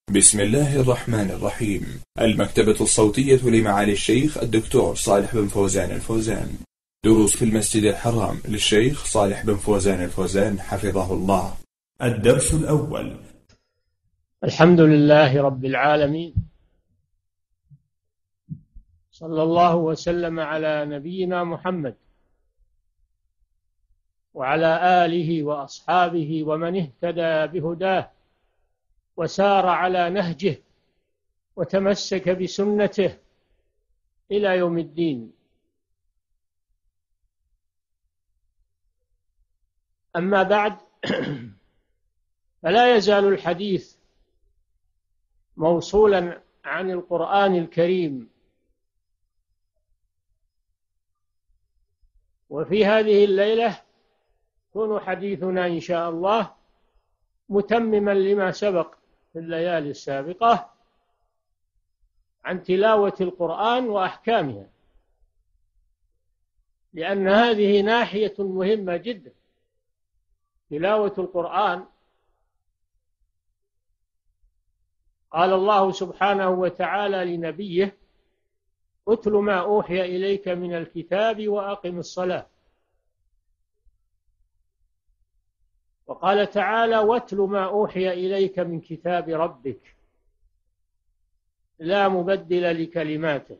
بسم الله الرحمن الرحيم. المكتبة الصوتية لمعالي الشيخ الدكتور صالح بن فوزان الفوزان. دروس في المسجد الحرام للشيخ صالح بن فوزان الفوزان حفظه الله. الدرس الأول. الحمد لله رب العالمين، صلى الله وسلم على نبينا محمد وعلى آله وأصحابه ومن اهتدى بهداه وسار على نهجه وتمسك بسنته إلى يوم الدين. أما بعد، فلا يزال الحديث موصولا عن القرآن الكريم، وفي هذه الليلة يكون حديثنا إن شاء الله متمما لما سبق في الليالي السابقة عن تلاوة القرآن وأحكامها، لأن هذه ناحية مهمة جدا. تلاوة القرآن، قال الله سبحانه وتعالى لنبيه: اتل ما أوحي إليك من الكتاب وأقم الصلاة. وقال تعالى: واتل ما أوحي إليك من كتاب ربك لا مبدل لكلماته.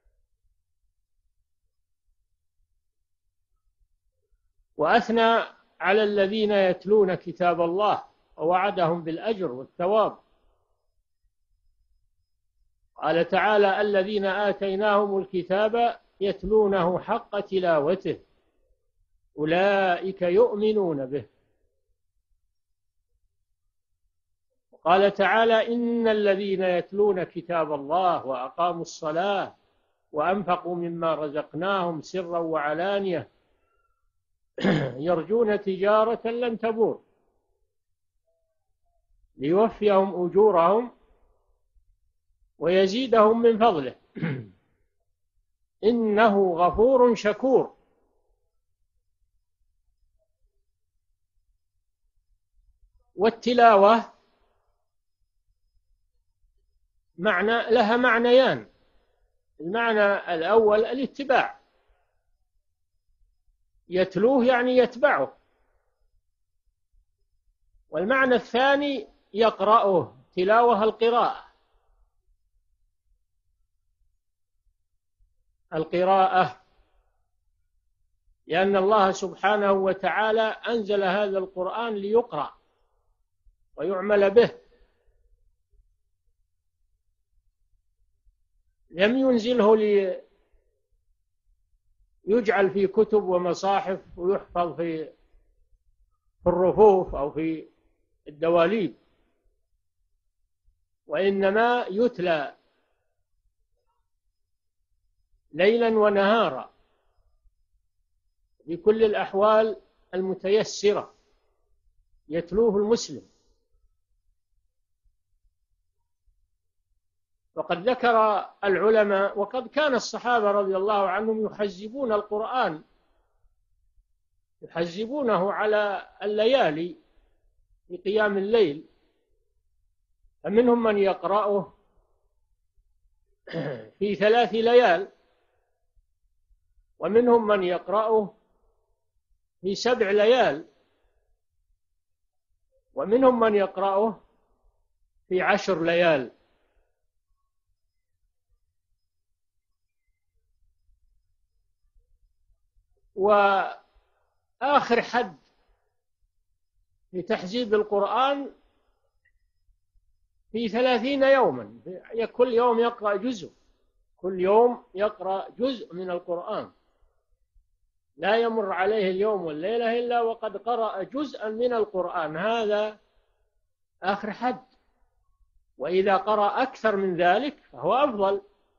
وأثنى على الذين يتلون كتاب الله ووعدهم بالأجر والثواب. قال تعالى: الذين آتيناهم الكتاب يتلونه حق تلاوته أولئك يؤمنون به. قال تعالى: إن الذين يتلون كتاب الله وأقاموا الصلاة وأنفقوا مما رزقناهم سرا وعلانية يرجون تجارة لن تبور ليوفيهم أجورهم ويزيدهم من فضله إنه غفور شكور. والتلاوة لها معنيان: المعنى الأول الاتباع، يتلوه يعني يتبعه، والمعنى الثاني يقرأه، تلاوة القراءة، لأن الله سبحانه وتعالى أنزل هذا القرآن ليقرأ ويعمل به، لم ينزله ليجعل في كتب ومصاحف ويحفظ في الرفوف أو في الدواليب، وإنما يتلى ليلا ونهارا بكل الأحوال المتيسرة يتلوه المسلم. وقد ذكر العلماء، وقد كان الصحابة رضي الله عنهم يحزبون القرآن، يحزبونه على الليالي في قيام الليل، فمنهم من يقرأه في 3 ليال، ومنهم من يقرأه في 7 ليال، ومنهم من يقرأه في 10 ليال. وآخر حد في تحزيب القرآن في 30 يوما، كل يوم يقرأ جزء، كل يوم يقرأ جزء من القرآن، لا يمر عليه اليوم والليلة إلا وقد قرأ جزءا من القرآن، هذا آخر حد. وإذا قرأ أكثر من ذلك فهو أفضل،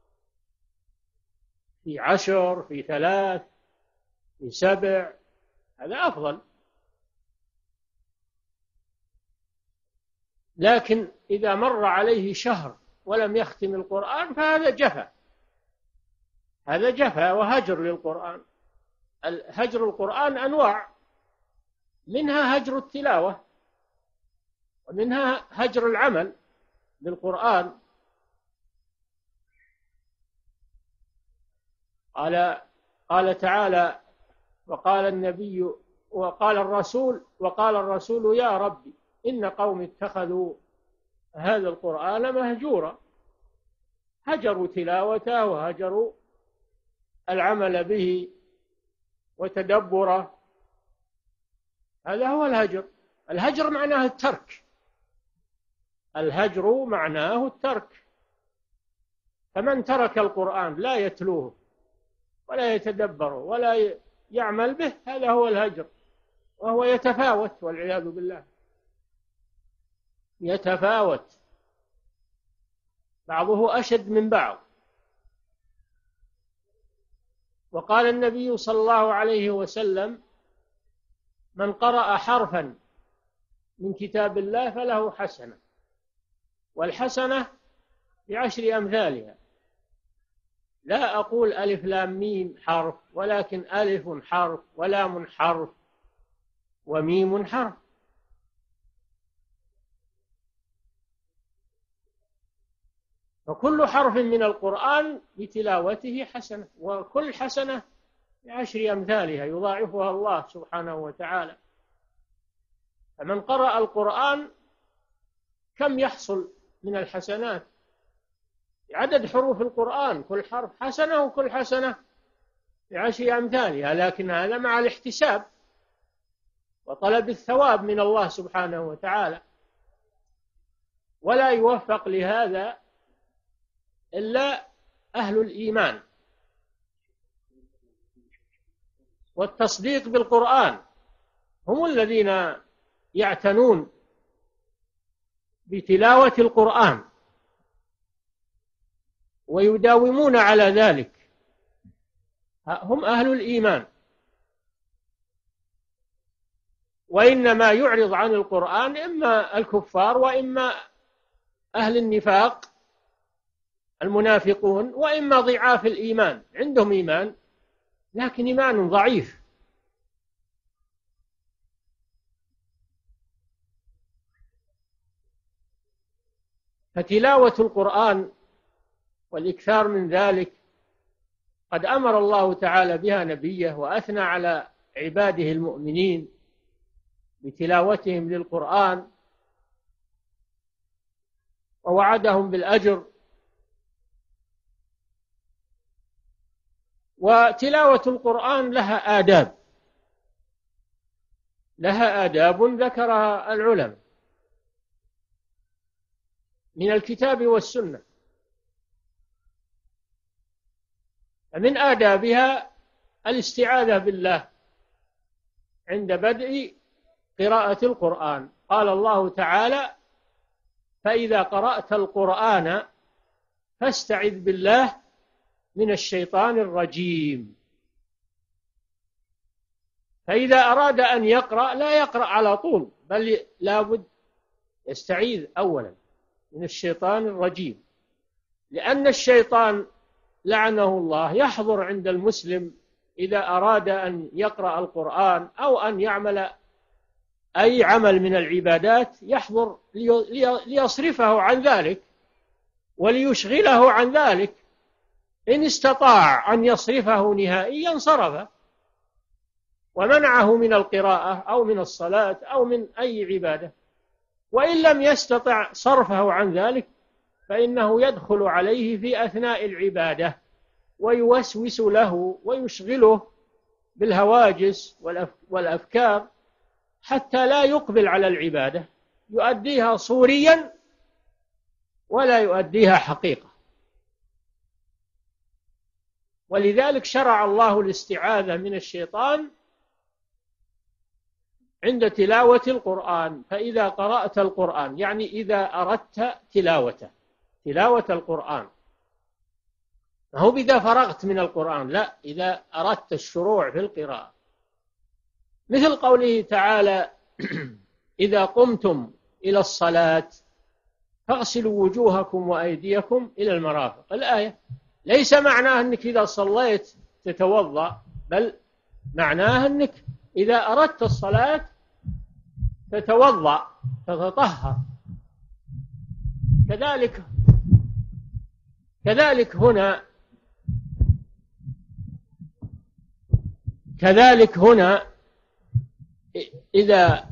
في 10، في 3، في 7، هذا أفضل. لكن إذا مر عليه شهر ولم يختم القرآن فهذا جفا، هذا جفا وهجر للقرآن. هجر القرآن أنواع، منها هجر التلاوة، ومنها هجر العمل، بالقرآن. قال تعالى: وقال النبي وقال الرسول يا ربي إن قوم اتخذوا هذا القرآن مهجورا، هجروا تلاوته وهجروا العمل به وتدبره. هذا هو الهجر. الهجر معناه الترك، الهجر معناه الترك. فمن ترك القرآن لا يتلوه ولا يتدبره ولا يعمل به، هذا هو الهجر، وهو يتفاوت والعياذ بالله، يتفاوت، بعضه أشد من بعض. وقال النبي صلى الله عليه وسلم: من قرأ حرفا من كتاب الله فله حسنة، والحسنة بعشر أمثالها. لا أقول ألف لام ميم حرف، ولكن ألف حرف ولام حرف وميم حرف. فكل حرف من القرآن بتلاوته حسنة، وكل حسنة بعشر أمثالها يضاعفها الله سبحانه وتعالى. فمن قرأ القرآن كم يحصل من الحسنات؟ عدد حروف القرآن، كل حرف حسنة وكل حسنة بعشر أمثالها، لكن هذا مع الاحتساب وطلب الثواب من الله سبحانه وتعالى. ولا يوفق لهذا إلا أهل الإيمان والتصديق بالقرآن، هم الذين يعتنون بتلاوة القرآن ويداومون على ذلك، هم أهل الإيمان. وإنما يعرض عن القرآن إما الكفار وإما أهل النفاق المنافقون، وإما ضعاف الإيمان، عندهم إيمان لكن إيمان ضعيف. فتلاوة القرآن والإكثار من ذلك قد أمر الله تعالى بها نبيه، وأثنى على عباده المؤمنين بتلاوتهم للقرآن ووعدهم بالأجر. وتلاوة القرآن لها آداب، لها آداب ذكرها العلماء من الكتاب والسنة. من آدابها الاستعاذة بالله عند بدء قراءة القرآن. قال الله تعالى: فإذا قرأت القرآن فاستعذ بالله من الشيطان الرجيم. فإذا أراد أن يقرأ لا يقرأ على طول، بل لابد يستعيذ أولا من الشيطان الرجيم، لأن الشيطان لعنه الله يحضر عند المسلم إذا أراد أن يقرأ القرآن أو أن يعمل أي عمل من العبادات، يحضر ليصرفه عن ذلك وليشغله عن ذلك. إن استطاع أن يصرفه نهائيا صرفه ومنعه من القراءة أو من الصلاة أو من أي عبادة. وإن لم يستطع صرفه عن ذلك فإنه يدخل عليه في أثناء العبادة ويوسوس له ويشغله بالهواجس والأفكار حتى لا يقبل على العبادة، يؤديها صوريا ولا يؤديها حقيقة. ولذلك شرع الله الاستعاذة من الشيطان عند تلاوة القرآن. فإذا قرأت القرآن، يعني إذا أردت تلاوة القرآن، ما هو إذا فرغت من القرآن، لا، إذا أردت الشروع في القراءة، مثل قوله تعالى: إذا قمتم إلى الصلاة فاغسلوا وجوهكم وأيديكم إلى المرافق. الآية ليس معناه أنك إذا صليت تتوضأ، بل معناه أنك إذا أردت الصلاة تتوضأ، تتطهر. كذلك كذلك هنا كذلك هنا إذا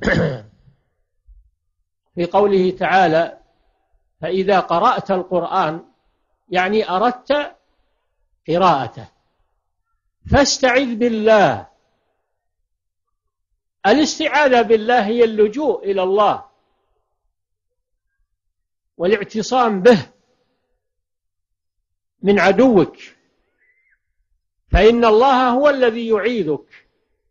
في قوله تعالى فإذا قرأت القرآن يعني أردت قراءته فاستعذ بالله. الاستعاذة بالله هي اللجوء إلى الله والاعتصام به من عدوك، فإن الله هو الذي يعيذك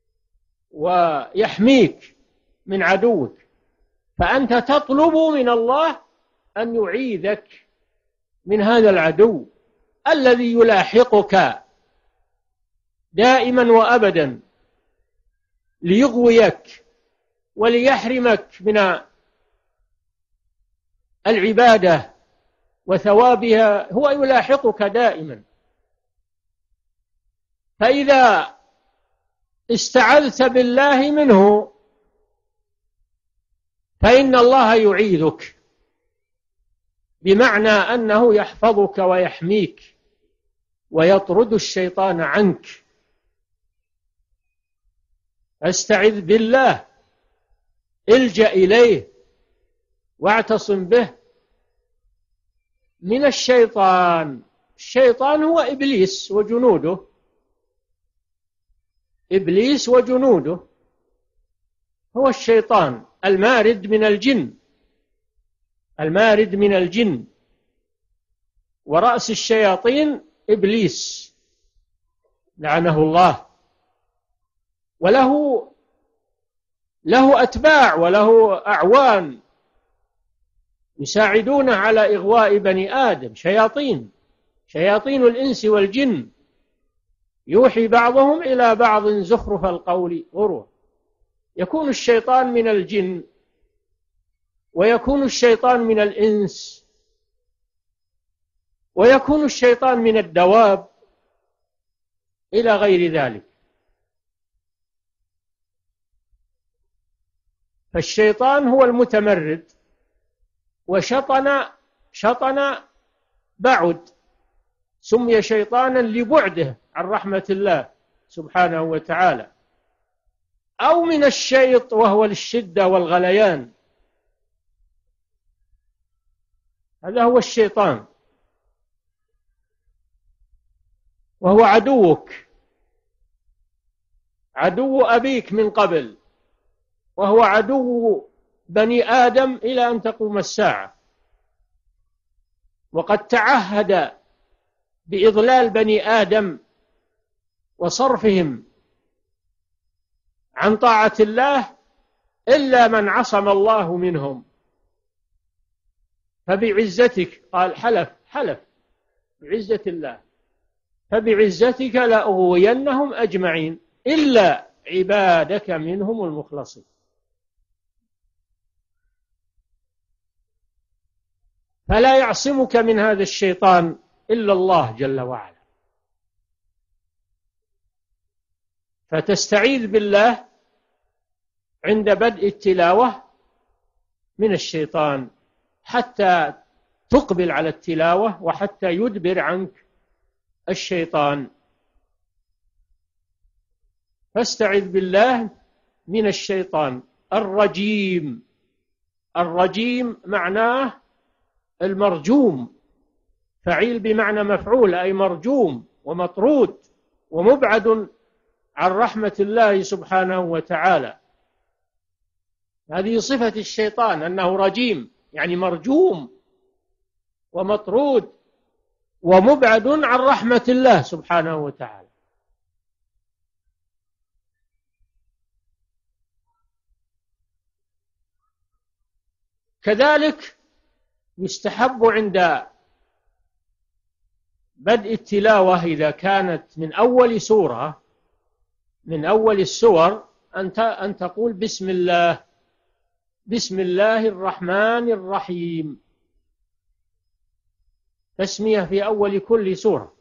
ويحميك من عدوك، فأنت تطلب من الله أن يعيذك من هذا العدو الذي يلاحقك دائما وأبدا ليغويك وليحرمك من العبادة وثوابها، هو يلاحقك دائما. فإذا استعذت بالله منه فإن الله يعيذك، بمعنى أنه يحفظك ويحميك ويطرد الشيطان عنك. استعذ بالله، الجأ إليه واعتصم به من الشيطان. الشيطان هو إبليس وجنوده، إبليس وجنوده هو الشيطان المارد من الجن، المارد من الجن، ورأس الشياطين إبليس لعنه الله، وله أتباع وله أعوان يساعدونه على إغواء بني آدم، شياطين الإنس والجن، يوحي بعضهم إلى بعض زخرف القول غرور. يكون الشيطان من الجن ويكون الشيطان من الإنس ويكون الشيطان من الدواب إلى غير ذلك. فالشيطان هو المتمرد، شطن بعد، سمي شيطانا لبعده عن رحمة الله سبحانه وتعالى، أو من الشيط وهو الشدة والغليان، هذا هو الشيطان، وهو عدوك، عدو أبيك من قبل، وهو عدو بني آدم إلى أن تقوم الساعة، وقد تعهد بإضلال بني آدم وصرفهم عن طاعة الله إلا من عصم الله منهم. فبعزتك، قال حلف بعزة الله، فبعزتك لأغوينهم أجمعين إلا عبادك منهم المخلصين. فلا يعصمك من هذا الشيطان إلا الله جل وعلا. فتستعيذ بالله عند بدء التلاوة من الشيطان حتى تقبل على التلاوة وحتى يدبر عنك الشيطان. فاستعذ بالله من الشيطان الرجيم. الرجيم معناه المرجوم، فعيل بمعنى مفعول، أي مرجوم ومطرود ومبعد عن رحمة الله سبحانه وتعالى. هذه صفة الشيطان أنه رجيم، يعني مرجوم ومطرود ومبعد عن رحمة الله سبحانه وتعالى. كذلك يستحب عند بدء التلاوة إذا كانت من أول سورة، من أول السور، أن تقول بسم الله الرحمن الرحيم، تسمية في أول كل سورة،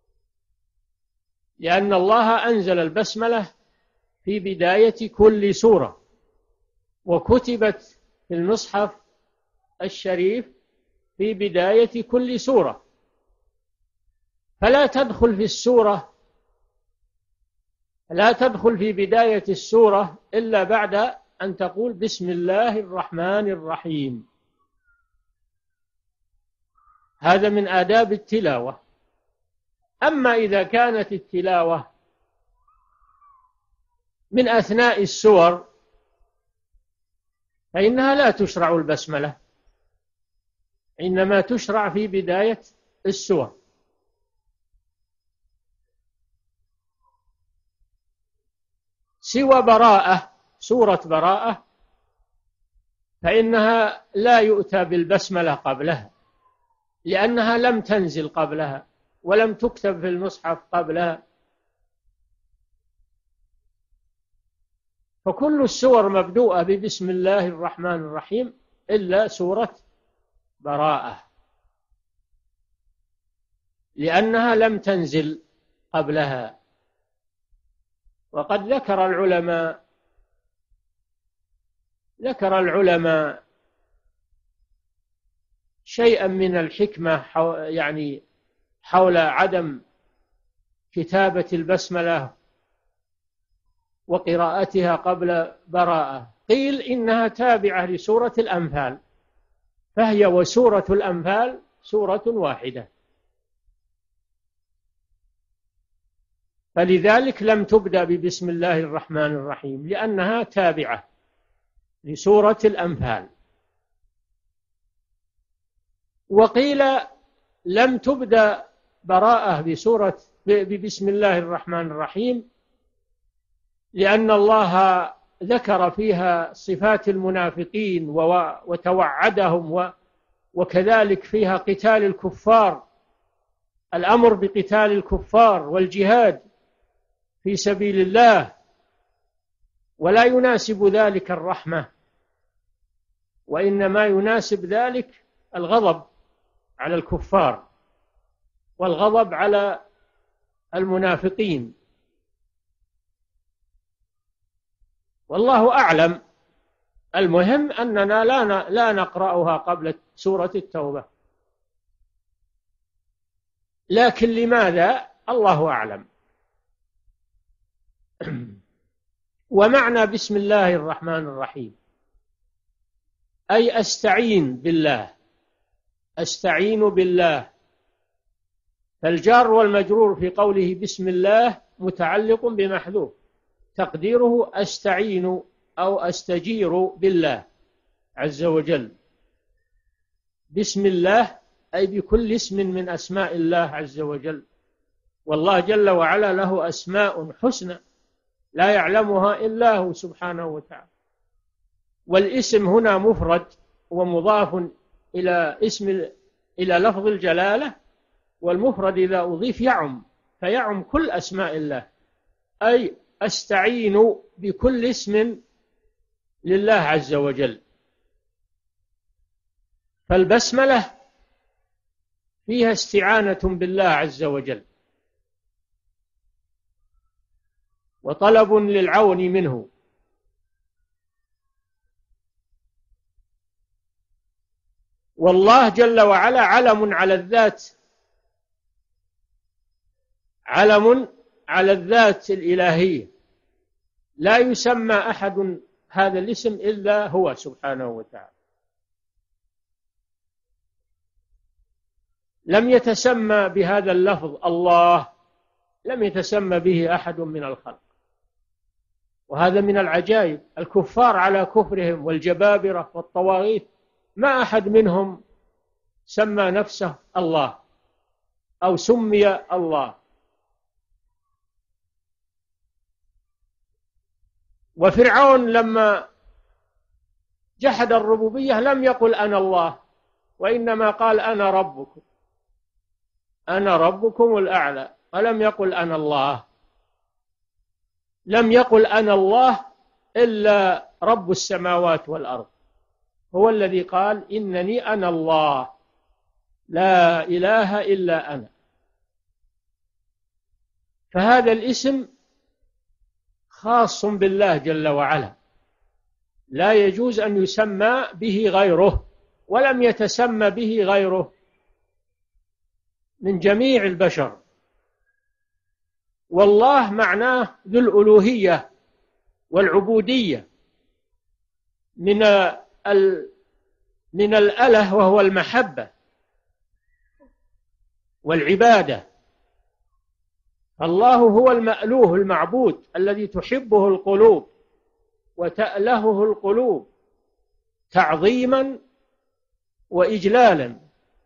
لأن الله أنزل البسملة في بداية كل سورة، وكتبت في المصحف الشريف في بداية كل سورة، فلا تدخل في السورة، لا تدخل في بداية السورة إلا بعد أن تقول بسم الله الرحمن الرحيم. هذا من آداب التلاوة. أما إذا كانت التلاوة من أثناء السور فإنها لا تشرع البسملة، إنما تشرع في بداية السور. سوى براءة، سورة براءة، فإنها لا يؤتى بالبسملة قبلها، لأنها لم تنزل قبلها ولم تكتب في المصحف قبلها. فكل السور مبدوءة ببسم الله الرحمن الرحيم إلا سورة براءة، لأنها لم تنزل قبلها. وقد ذكر العلماء شيئا من الحكمة حول عدم كتابة البسملة وقراءتها قبل براءة. قيل إنها تابعة لسورة الأنفال، فهي وسورة الأنفال سورة واحدة، فلذلك لم تبدأ ببسم الله الرحمن الرحيم، لأنها تابعة لسورة الأنفال. وقيل لم تبدأ براءة ببسم الله الرحمن الرحيم لأن الله ذكر فيها صفات المنافقين وتوعدهم، وكذلك فيها قتال الكفار، الأمر بقتال الكفار والجهاد في سبيل الله، ولا يناسب ذلك الرحمة، وإنما يناسب ذلك الغضب على الكفار والغضب على المنافقين. والله أعلم. المهم أننا لا نقرأها قبل سورة التوبة، لكن لماذا؟ الله أعلم. ومعنى بسم الله الرحمن الرحيم أي أستعين بالله، أستعين بالله. فالجار والمجرور في قوله بسم الله متعلق بمحذوف تقديره أستعين أو أستجير بالله عز وجل. بسم الله أي بكل اسم من أسماء الله عز وجل، والله جل وعلا له أسماء حسنى لا يعلمها إلا هو سبحانه وتعالى. والاسم هنا مفرد ومضاف إلى لفظ الجلالة، والمفرد إذا أضيف يعم، فيعم كل أسماء الله. أي أستعين بكل اسم لله عز وجل. فالبسملة فيها استعانة بالله عز وجل وطلب للعون منه. والله جل وعلا علم على الذات، علم على الذات الإلهية، لا يسمى أحد هذا الاسم إلا هو سبحانه وتعالى. لم يتسمى بهذا اللفظ الله، لم يتسمى به أحد من الخلق، وهذا من العجائب. الكفار على كفرهم والجبابرة والطواغيت ما أحد منهم سمى نفسه الله أو سمي الله. وفرعون لما جحد الربوبية لم يقل أنا الله، وإنما قال أنا ربكم، أنا ربكم الأعلى، ولم يقل أنا الله. لم يقل أنا الله إلا رب السماوات والأرض، هو الذي قال إنني أنا الله لا إله إلا أنا. فهذا الاسم خاص بالله جل وعلا، لا يجوز أن يسمى به غيره، ولم يتسمى به غيره من جميع البشر. والله معناه ذو الألوهية والعبودية من الأله وهو المحبة والعبادة. الله هو المألوه المعبود الذي تحبه القلوب وتألهه القلوب تعظيما وإجلالا.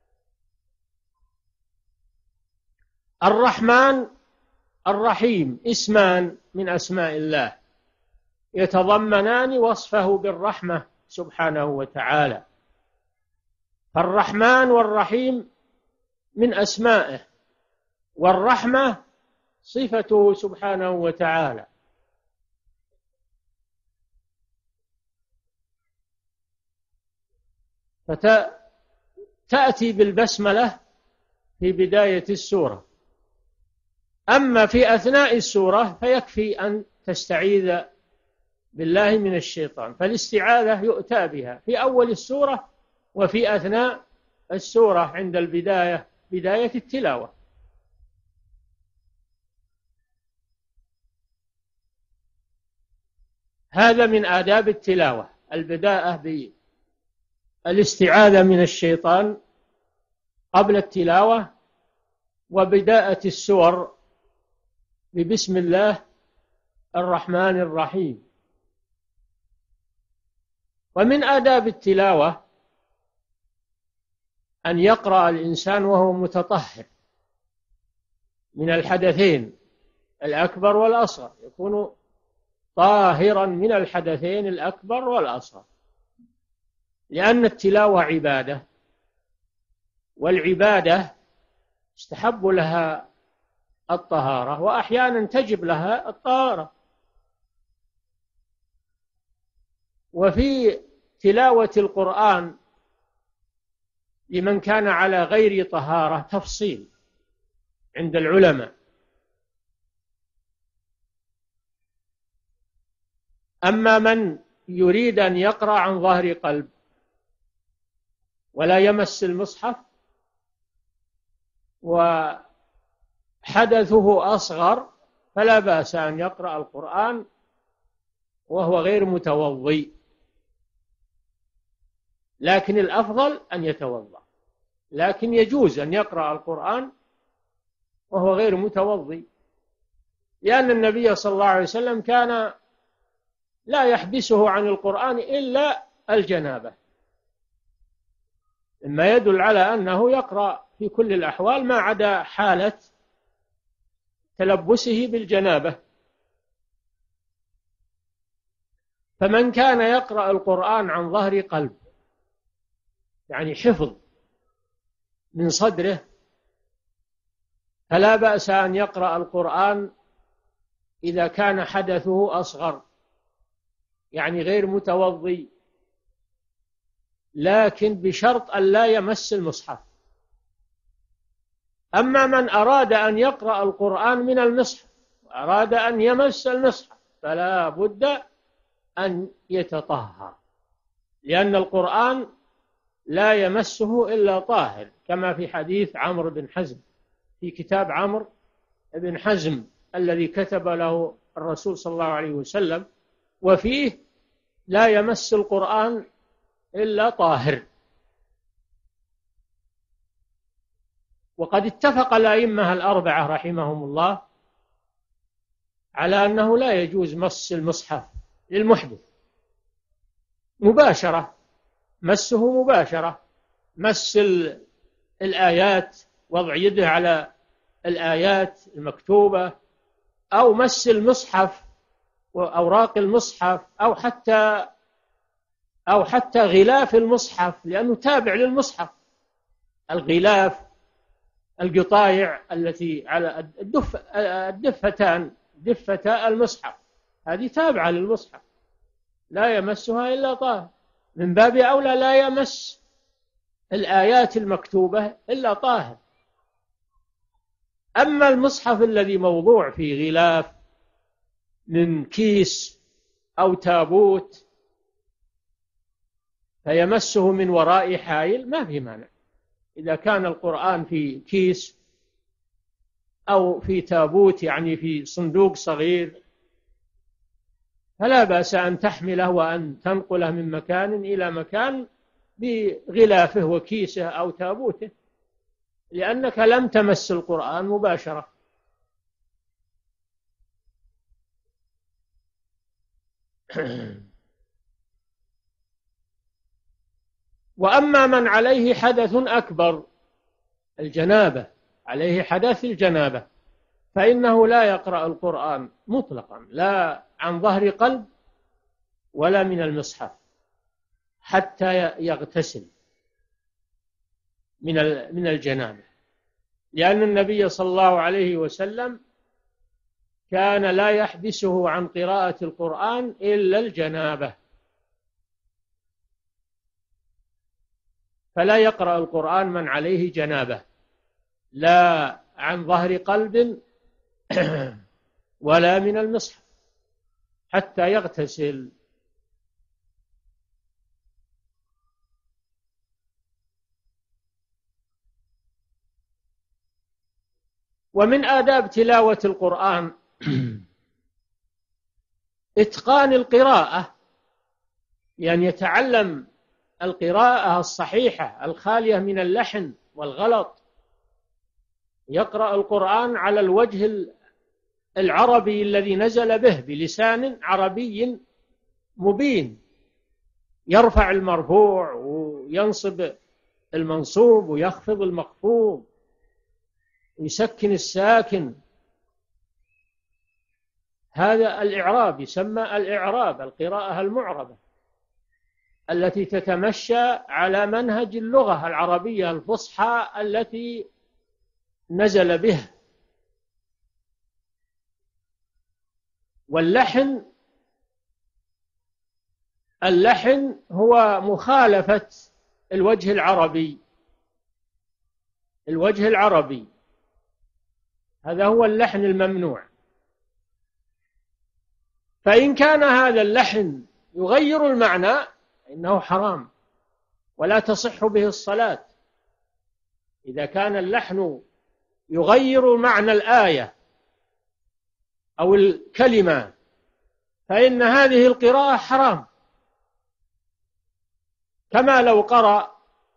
الرحمن الرحيم اسمان من أسماء الله يتضمنان وصفه بالرحمة سبحانه وتعالى. فالرحمن والرحيم من أسمائه، والرحمة صفته سبحانه وتعالى. فتأتي بالبسملة في بداية السورة. أما في أثناء السورة فيكفي أن تستعيذ بالله من الشيطان، فالاستعاذة يؤتى بها في أول السورة وفي أثناء السورة عند البداية، بداية التلاوة. هذا من آداب التلاوة، البداءة بالاستعاذة من الشيطان قبل التلاوة، وبداءة السور ببسم الله الرحمن الرحيم. ومن آداب التلاوة أن يقرأ الإنسان وهو متطهر من الحدثين الأكبر والأصغر، يكون طاهرا من الحدثين الأكبر والأصغر، لأن التلاوة عبادة، والعبادة يستحب لها الطهارة وأحيانا تجب لها الطهارة. وفي تلاوة القرآن لمن كان على غير طهارة تفصيل عند العلماء. أما من يريد أن يقرأ عن ظهر قلب ولا يمس المصحف وحدثه أصغر فلا بأس أن يقرأ القرآن وهو غير متوضئ، لكن الأفضل أن يتوضأ، لكن يجوز أن يقرأ القرآن وهو غير متوضئ، لأن النبي صلى الله عليه وسلم كان لا يحبسه عن القرآن إلا الجنابة، مما يدل على أنه يقرأ في كل الأحوال ما عدا حالة تلبسه بالجنابة. فمن كان يقرأ القرآن عن ظهر قلب، يعني حفظ من صدره، فلا بأس أن يقرأ القرآن إذا كان حدثه أصغر، يعني غير متوضئ، لكن بشرط أن لا يمس المصحف. أما من أراد أن يقرأ القرآن من المصحف وأراد أن يمس المصحف فلا بد أن يتطهر، لأن القرآن لا يمسه إلا طاهر، كما في حديث عمرو بن حزم، في كتاب عمرو بن حزم الذي كتب له الرسول صلى الله عليه وسلم، وفيه لا يمس القرآن إلا طاهر. وقد اتفق الأئمة الأربعة رحمهم الله على أنه لا يجوز مس المصحف للمحدث مباشرة، مسه مباشرة، مس الآيات، وضع يده على الآيات المكتوبة، أو مس المصحف وأوراق المصحف، أو حتى غلاف المصحف، لأنه تابع للمصحف. الغلاف، القطايع التي على الدفتان، دفتا المصحف، هذه تابعة للمصحف، لا يمسها إلا طاهر، من باب أولى لا يمس الآيات المكتوبة إلا طاهر. أما المصحف الذي موضوع في غلاف من كيس أو تابوت فيمسه من وراء حائل ما في مانع. إذا كان القرآن في كيس أو في تابوت، يعني في صندوق صغير، فلا بأس أن تحمله وأن تنقله من مكان إلى مكان بغلافه وكيسه أو تابوته، لأنك لم تمس القرآن مباشرة. وأما من عليه حدث أكبر، الجنابة، عليه حدث الجنابة، فإنه لا يقرأ القرآن مطلقا، لا عن ظهر قلب ولا من المصحف، حتى يغتسل من الجنابة، لأن النبي صلى الله عليه وسلم كان لا يحبسه عن قراءة القرآن إلا الجنابة، فلا يقرأ القرآن من عليه جنابة، لا عن ظهر قلب ولا من المصحف، حتى يغتسل. ومن آداب تلاوة القرآن إتقان القراءة، يعني يتعلم القراءة الصحيحة الخالية من اللحن والغلط، يقرأ القرآن على الوجه العربي الذي نزل به، بلسان عربي مبين، يرفع المرفوع وينصب المنصوب ويخفض المخفوض ويسكن الساكن. هذا الإعراب يسمى الإعراب، القراءة المعربة التي تتمشى على منهج اللغة العربية الفصحى التي نزل بها. واللحن هو مخالفة الوجه العربي، الوجه العربي هذا هو اللحن الممنوع. فإن كان هذا اللحن يغير المعنى إنه حرام ولا تصح به الصلاة. إذا كان اللحن يغير معنى الآية أو الكلمة فإن هذه القراءة حرام، كما لو قرأ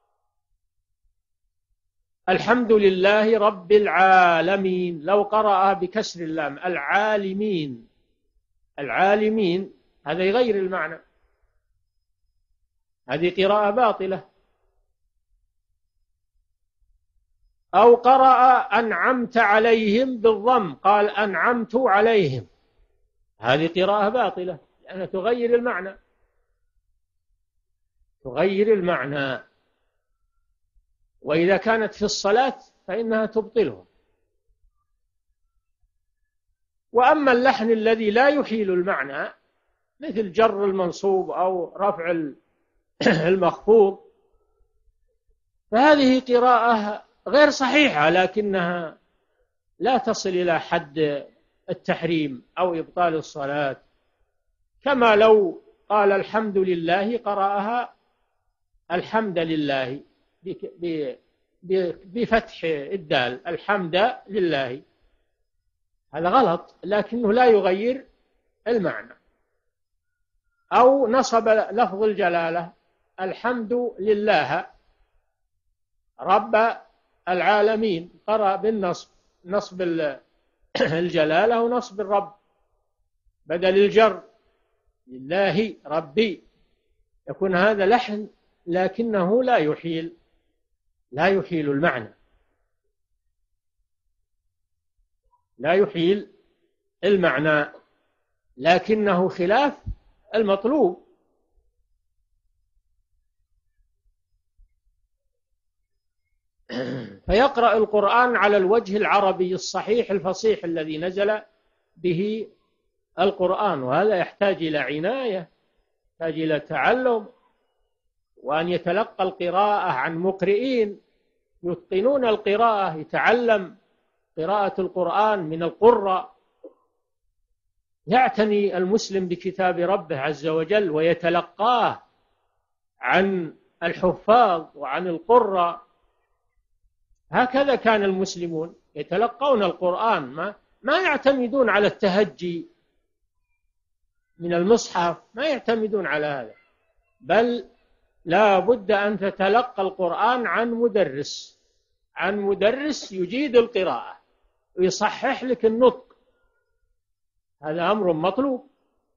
الحمد لله رب العالمين، لو قرأ بكسر اللام العالمين، العالمين، هذا يغير المعنى، هذه قراءة باطلة. أو قرأ أنعمت عليهم بالضم، قال أنعمت عليهم، هذه قراءة باطلة لأنها تغير المعنى، تغير المعنى. وإذا كانت في الصلاة فإنها تبطلها. وأما اللحن الذي لا يحيل المعنى مثل جر المنصوب أو رفع المخفوض فهذه قراءة غير صحيحة، لكنها لا تصل إلى حد التحريم أو إبطال الصلاة. كما لو قال الحمد لله قرأها الحمد لله بفتح الدال، الحمد لله، هذا غلط لكنه لا يغير المعنى. أو نصب لفظ الجلالة الحمد لله رب العالمين، قرأ بالنصب، نصب الجلالة ونصب الرب بدل الجر، لله ربي، يكون هذا لحن لكنه لا يحيل المعنى، لا يحيل المعنى، لكنه خلاف المطلوب. فيقرأ القرآن على الوجه العربي الصحيح الفصيح الذي نزل به القرآن، وهذا يحتاج إلى عناية، يحتاج إلى تعلم، وأن يتلقى القراءة عن مقرئين يتقنون القراءة، يتعلم قراءة القرآن من القراء، يعتني المسلم بكتاب ربه عز وجل ويتلقاه عن الحفاظ وعن القراء. هكذا كان المسلمون يتلقون القرآن، ما يعتمدون على التهجي من المصحف، ما يعتمدون على هذا، بل لا بد أن تتلقى القرآن عن مدرس يجيد القراءة ويصحح لك النطق. هذا أمر مطلوب.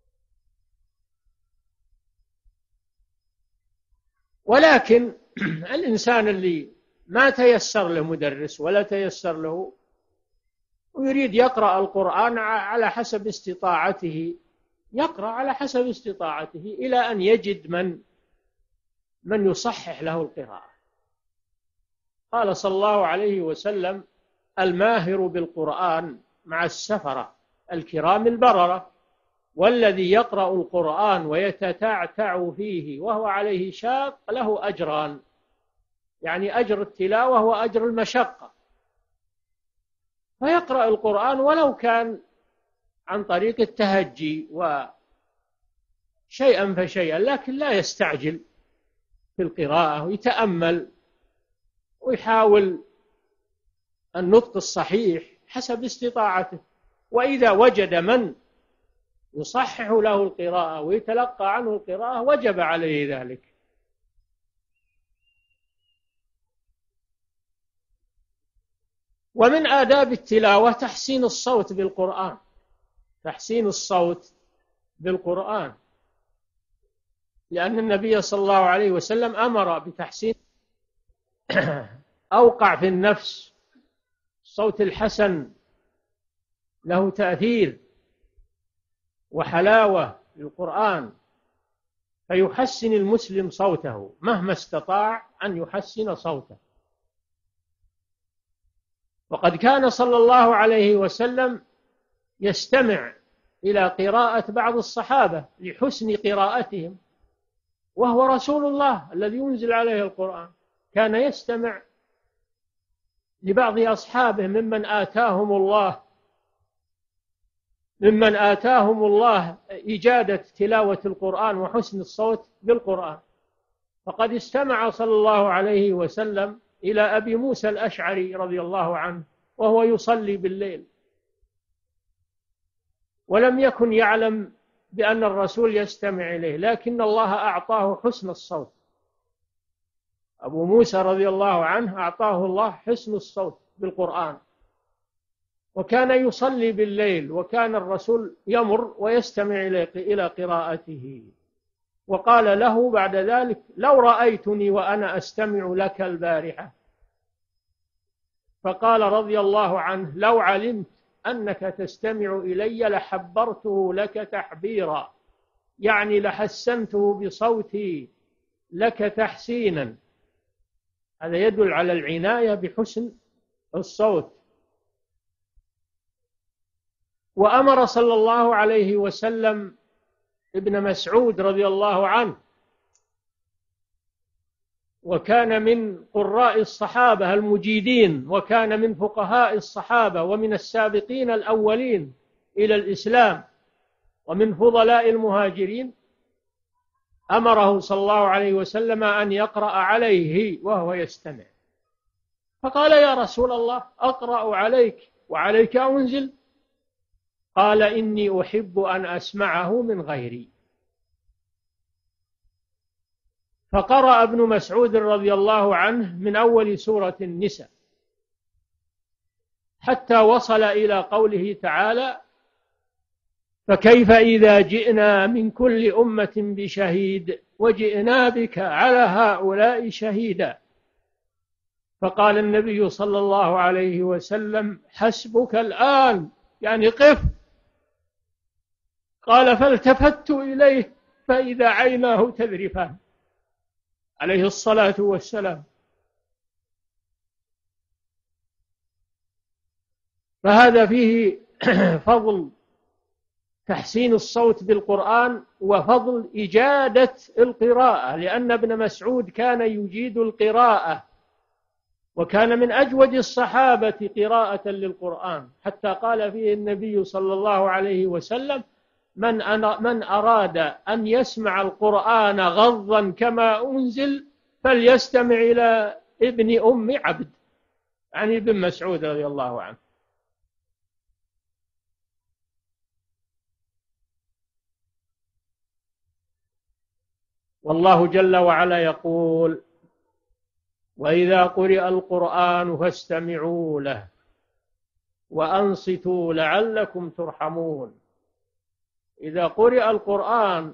ولكن الإنسان اللي ما تيسر له مدرس ولا تيسر له ويريد يقرأ القرآن على حسب استطاعته، يقرأ على حسب استطاعته إلى أن يجد من يصحح له القراءة. قال صلى الله عليه وسلم: الماهر بالقرآن مع السفرة الكرام البررة، والذي يقرأ القرآن ويتتعتع فيه وهو عليه شاق له أجران، يعني أجر التلاوة وأجر المشقة. فيقرأ القرآن ولو كان عن طريق التهجي وشيئا فشيئا، لكن لا يستعجل في القراءة، ويتأمل ويحاول النطق الصحيح حسب استطاعته. وإذا وجد من يصحح له القراءة ويتلقى عنه القراءة وجب عليه ذلك. ومن آداب التلاوة تحسين الصوت بالقرآن، تحسين الصوت بالقرآن، لأن النبي صلى الله عليه وسلم أمر بتحسين أوقع في النفس. الصوت الحسن له تأثير وحلاوة للقرآن، فيحسن المسلم صوته مهما استطاع أن يحسن صوته. وقد كان صلى الله عليه وسلم يستمع إلى قراءة بعض الصحابة لحسن قراءتهم، وهو رسول الله الذي ينزل عليه القرآن، كان يستمع لبعض أصحابه ممن آتاهم الله إجادة تلاوة القرآن وحسن الصوت بالقرآن. فقد استمع صلى الله عليه وسلم إلى أبي موسى الأشعري رضي الله عنه وهو يصلي بالليل، ولم يكن يعلم بأن الرسول يستمع إليه، لكن الله أعطاه حسن الصوت. أبو موسى رضي الله عنه أعطاه الله حسن الصوت بالقرآن، وكان يصلي بالليل، وكان الرسول يمر ويستمع إلى قراءته. وقال له بعد ذلك: لو رأيتني وأنا أستمع لك البارحة. فقال رضي الله عنه: لو علمت أنك تستمع إلي لحبرته لك تحبيرا، يعني لحسنته بصوتي لك تحسينا. هذا يدل على العناية بحسن الصوت. وأمر صلى الله عليه وسلم ابن مسعود رضي الله عنه، وكان من قراء الصحابة المجيدين، وكان من فقهاء الصحابة ومن السابقين الأولين إلى الإسلام ومن فضلاء المهاجرين، أمره صلى الله عليه وسلم أن يقرأ عليه وهو يستمع. فقال: يا رسول الله، أقرأ عليك وعليك أنزل؟ قال: إني أحب أن أسمعه من غيري. فقرأ ابن مسعود رضي الله عنه من أول سورة النساء حتى وصل إلى قوله تعالى: فكيف إذا جئنا من كل أمة بشهيد وجئنا بك على هؤلاء شهيدا. فقال النبي صلى الله عليه وسلم: حسبك الآن، يعني قف. قال: فالتفت إليه فإذا عيناه تذرفان، عليه الصلاة والسلام. فهذا فيه فضل تحسين الصوت بالقرآن وفضل إجادة القراءة، لأن ابن مسعود كان يجيد القراءة، وكان من أجود الصحابة قراءة للقرآن، حتى قال فيه النبي صلى الله عليه وسلم: من أراد أن يسمع القرآن غضا كما أنزل فليستمع إلى ابن أم عبد، عن ابن مسعود رضي الله عنه. والله جل وعلا يقول: وإذا قرئ القرآن فاستمعوا له وأنصتوا لعلكم ترحمون. إذا قرئ القرآن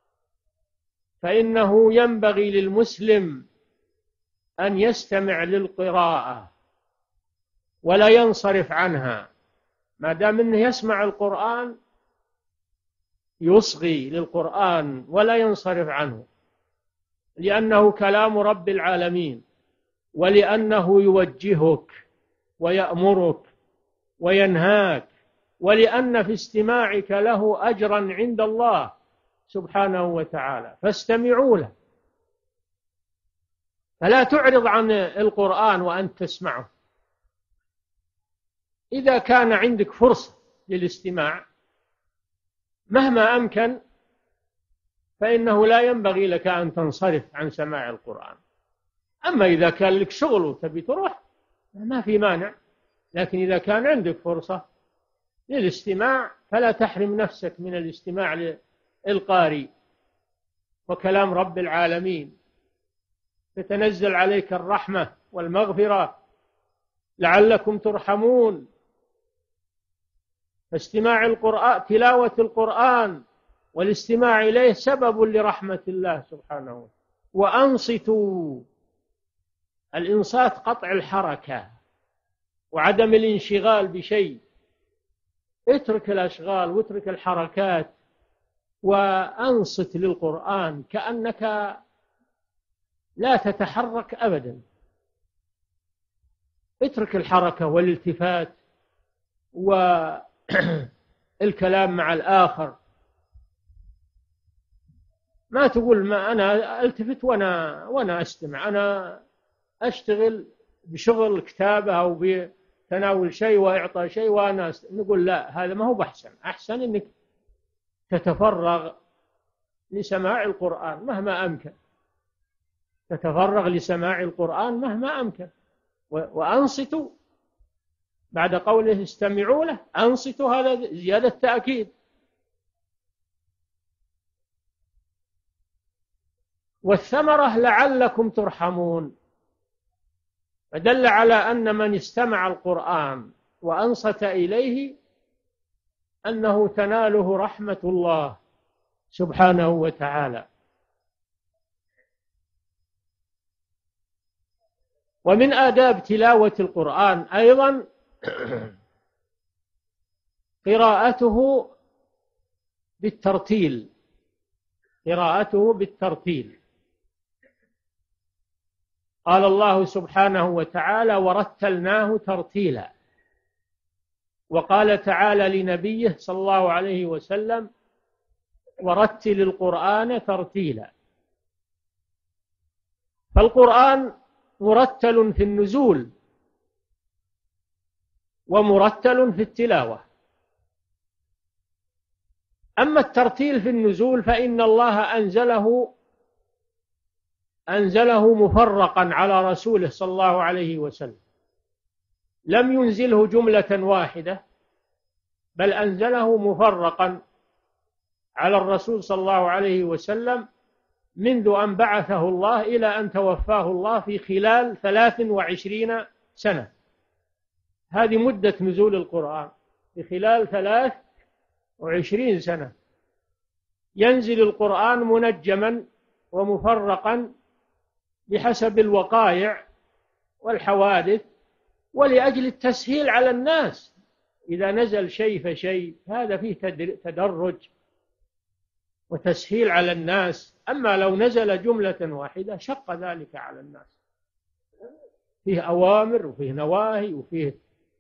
فإنه ينبغي للمسلم أن يستمع للقراءة ولا ينصرف عنها. ما دام أنه يسمع القرآن يصغي للقرآن ولا ينصرف عنه، لأنه كلام رب العالمين، ولأنه يوجهك ويأمرك وينهاك، ولأن في استماعك له أجرا عند الله سبحانه وتعالى، فاستمعوا له. فلا تعرض عن القرآن وأنت تسمعه. إذا كان عندك فرصة للاستماع مهما أمكن فإنه لا ينبغي لك أن تنصرف عن سماع القرآن. أما إذا كان لك شغل وتبي تروح ما في مانع، لكن إذا كان عندك فرصة للاستماع فلا تحرم نفسك من الاستماع للقارئ وكلام رب العالمين، تتنزل عليك الرحمة والمغفرة لعلكم ترحمون. فاستماع القرآن، تلاوة القرآن والاستماع إليه سبب لرحمة الله سبحانه. وأنصتوا، الإنصات قطع الحركة وعدم الانشغال بشيء. اترك الأشغال واترك الحركات وأنصت للقرآن كأنك لا تتحرك أبدا. اترك الحركة والالتفات والكلام مع الآخر. ما تقول ما أنا التفت وأنا أستمع، أنا أشتغل بشغل كتابة أو بتناول شيء وإعطاء شيء وأنا نقول لا، هذا ما هو بأحسن. أحسن أنك تتفرغ لسماع القرآن مهما أمكن، تتفرغ لسماع القرآن مهما أمكن. وأنصتوا بعد قوله استمعوا له، أنصتوا، هذا زيادة تأكيد. والثمرة لعلكم ترحمون، فدل على أن من استمع القرآن وأنصت إليه أنه تناله رحمة الله سبحانه وتعالى. ومن آداب تلاوة القرآن أيضا قراءته بالترتيل، قراءته بالترتيل. قال الله سبحانه وتعالى: ورتلناه ترتيلا. وقال تعالى لنبيه صلى الله عليه وسلم: ورتل القرآن ترتيلا. فالقرآن مرتل في النزول ومرتل في التلاوة. أما الترتيل في النزول فإن الله أنزله مفرقا على رسوله صلى الله عليه وسلم، لم ينزله جملة واحدة، بل أنزله مفرقا على الرسول صلى الله عليه وسلم منذ أن بعثه الله إلى أن توفاه الله في خلال 23 سنة. هذه مدة نزول القرآن، في خلال 23 سنة ينزل القرآن منجما ومفرقا بحسب الوقائع والحوادث، ولأجل التسهيل على الناس. إذا نزل شيء فشيء هذا فيه تدرج وتسهيل على الناس. أما لو نزل جملة واحدة شق ذلك على الناس، فيه أوامر وفيه نواهي وفيه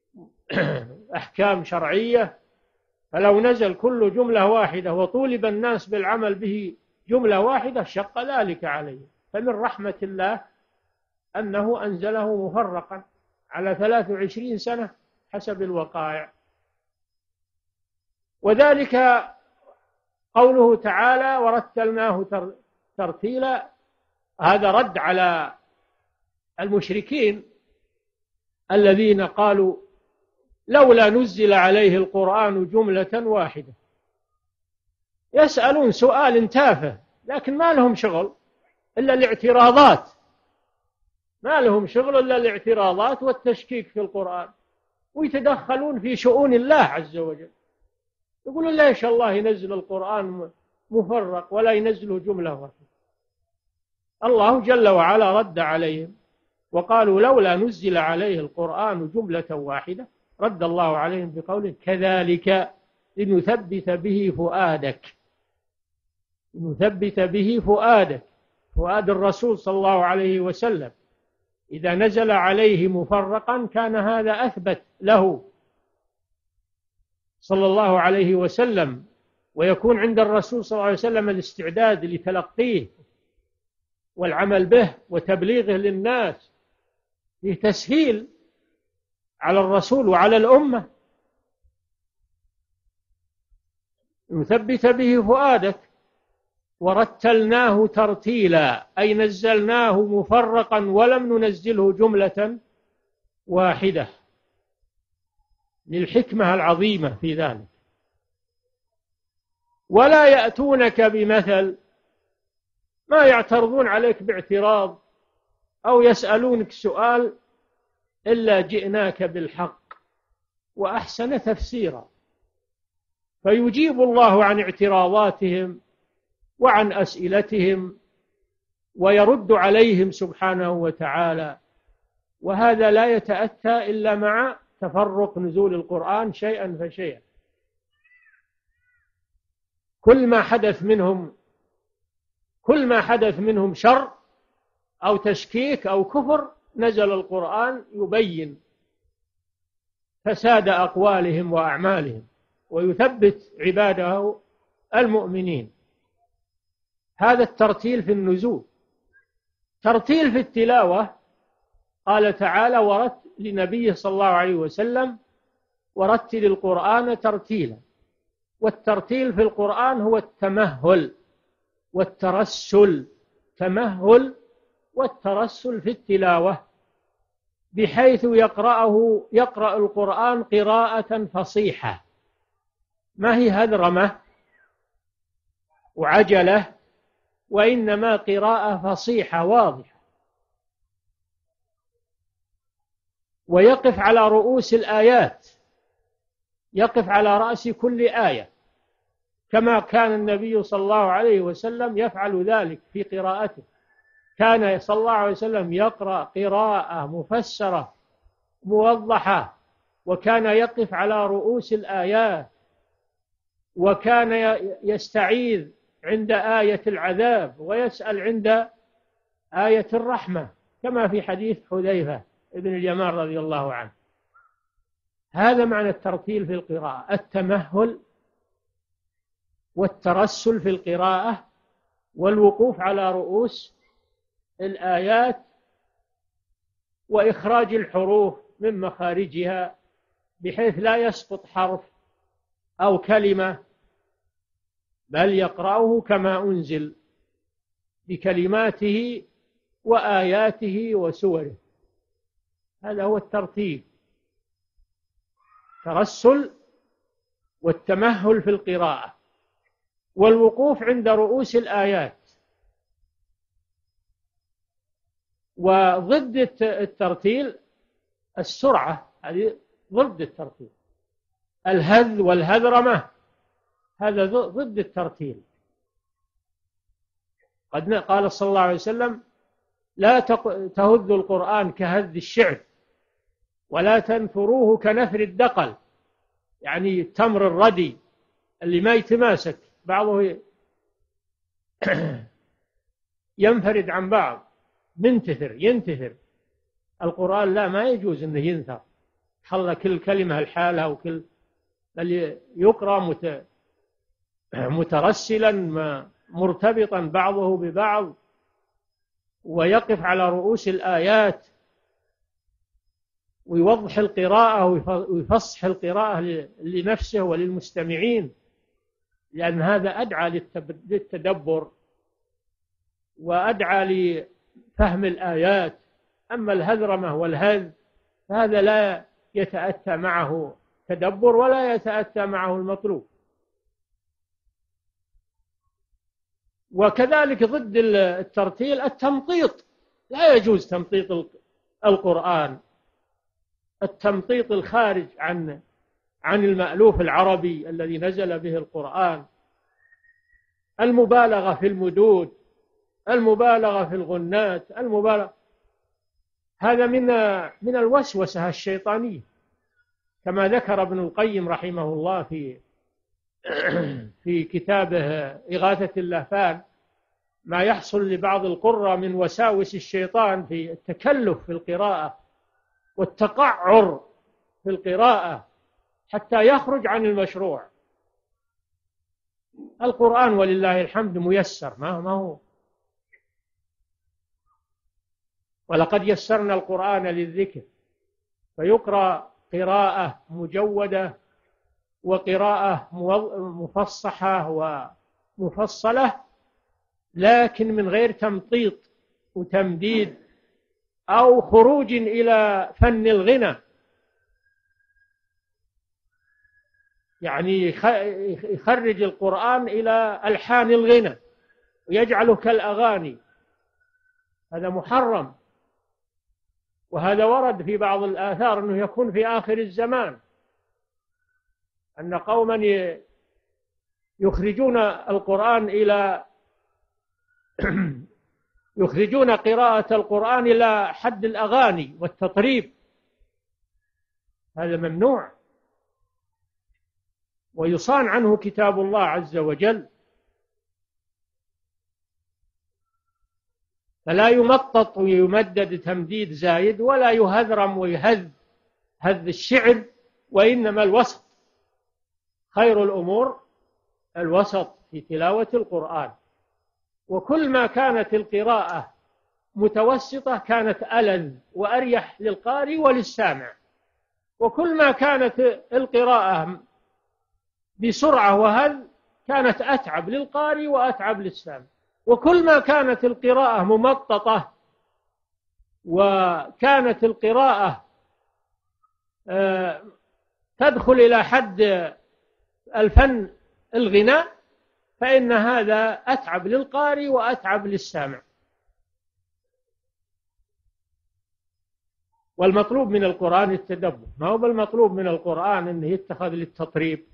أحكام شرعية. فلو نزل كل جملة واحدة وطولب الناس بالعمل به جملة واحدة شق ذلك عليه. فمن رحمة الله أنه أنزله مفرقا على 23 سنة حسب الوقائع. وذلك قوله تعالى ورتلناه ترتيلا، هذا رد على المشركين الذين قالوا لولا نزل عليه القرآن جملة واحدة. يسألون سؤال تافه لكن ما لهم شغل إلا الاعتراضات، ما لهم شغل إلا الاعتراضات والتشكيك في القرآن، ويتدخلون في شؤون الله عز وجل. يقولون ليش الله ينزل القرآن مفرق ولا ينزله جملة واحدة؟ الله جل وعلا رد عليهم وقالوا لولا نزل عليه القرآن جملة واحدة. رد الله عليهم بقوله كذلك لنثبت به فؤادك، نثبت به فؤادك، فؤاد الرسول صلى الله عليه وسلم إذا نزل عليه مفرقا كان هذا أثبت له صلى الله عليه وسلم، ويكون عند الرسول صلى الله عليه وسلم الاستعداد لتلقيه والعمل به وتبليغه للناس، فيه تسهيل على الرسول وعلى الأمة. نثبت به فؤادك ورتلناه ترتيلا، أي نزلناه مفرقا ولم ننزله جملة واحدة، للحكمة العظيمة في ذلك. ولا يأتونك بمثل، ما يعترضون عليك باعتراض أو يسألونك سؤال إلا جئناك بالحق وأحسن تفسيرا. فيجيب الله عن اعتراضاتهم وعن أسئلتهم ويرد عليهم سبحانه وتعالى، وهذا لا يتأتى إلا مع تفرق نزول القرآن شيئا فشيئا. كل ما حدث منهم شر أو تشكيك أو كفر نزل القرآن يبين فساد أقوالهم وأعمالهم ويثبت عباده المؤمنين. هذا الترتيل في النزول. ترتيل في التلاوة، قال تعالى لنبيه صلى الله عليه وسلم ورتل القرآن ترتيلا. والترتيل في القرآن هو التمهل والترسل، تمهل والترسل في التلاوة، بحيث يقرأ القرآن قراءة فصيحة، ما هي هذرمة وعجلة، وإنما قراءة فصيحة واضحة. ويقف على رؤوس الآيات، يقف على رأس كل آية، كما كان النبي صلى الله عليه وسلم يفعل ذلك في قراءته. كان صلى الله عليه وسلم يقرأ قراءة مفسرة موضحة، وكان يقف على رؤوس الآيات، وكان يستعيذ عند آية العذاب ويسأل عند آية الرحمة، كما في حديث حذيفة ابن اليمان رضي الله عنه. هذا معنى الترتيل في القراءة، التمهل والترسل في القراءة والوقوف على رؤوس الآيات وإخراج الحروف من مخارجها بحيث لا يسقط حرف أو كلمة، بل يقرأه كما أنزل بكلماته وآياته وسوره. هذا هو الترتيب، ترسل والتمهل في القراءة والوقوف عند رؤوس الآيات. وضد الترتيل السرعة، هذه ضد الترتيل. الهذ والهذرمة هذا ضد الترتيل. قد قال صلى الله عليه وسلم لا تهذ القرآن كهذ الشعر ولا تنثروه كنثر الدقل، يعني التمر الردي اللي ما يتماسك، بعضه ينفرد عن بعض، ينتثر. القرآن لا، ما يجوز أنه ينثر، خلى كل كلمة لحالها، وكل بل يقرأ مترسلا مرتبطا بعضه ببعض، ويقف على رؤوس الآيات ويوضح القراءة ويفصح القراءة لنفسه وللمستمعين، لأن هذا أدعى للتدبر وأدعى لفهم الآيات. أما الهذرمة والهذ فهذا لا يتأتى معه تدبر ولا يتأتى معه المطلوب. وكذلك ضد الترتيل التمطيط، لا يجوز تمطيط القرآن، التمطيط الخارج عن المألوف العربي الذي نزل به القرآن، المبالغة في المدود، المبالغة في الغنات، هذا من الوسوسة الشيطانية، كما ذكر ابن القيم رحمه الله في كتابه إغاثة اللهفان ما يحصل لبعض القراء من وساوس الشيطان في التكلف في القراءة والتقعر في القراءة حتى يخرج عن المشروع. القرآن ولله الحمد ميسر، ما هو، ولقد يسرنا القرآن للذكر، فيقرأ قراءة مجودة وقراءة مفصحة ومفصلة، لكن من غير تمطيط وتمديد أو خروج إلى فن الغنى، يعني يخرج القرآن إلى ألحان الغنى ويجعله كالأغاني، هذا محرم. وهذا ورد في بعض الآثار أنه يكون في آخر الزمان، أن قوما يخرجون القرآن إلى يخرجون قراءة القرآن إلى حد الأغاني والتطريب، هذا ممنوع ويصان عنه كتاب الله عز وجل. فلا يمطط ويمدد تمديد زايد، ولا يهذرم ويهذ الشعر، وإنما الوسط، خير الأمور الوسط في تلاوة القرآن. وكل ما كانت القراءة متوسطة كانت ألذ وأريح للقارئ وللسامع، وكل ما كانت القراءة بسرعة وهذ كانت أتعب للقارئ وأتعب للسامع، وكل ما كانت القراءة ممططة وكانت القراءة تدخل إلى حد الفن الغناء فإن هذا أتعب للقارئ وأتعب للسامع. والمطلوب من القرآن التدبر، ما هو بالمطلوب من القرآن أنه يتخذ للتطريب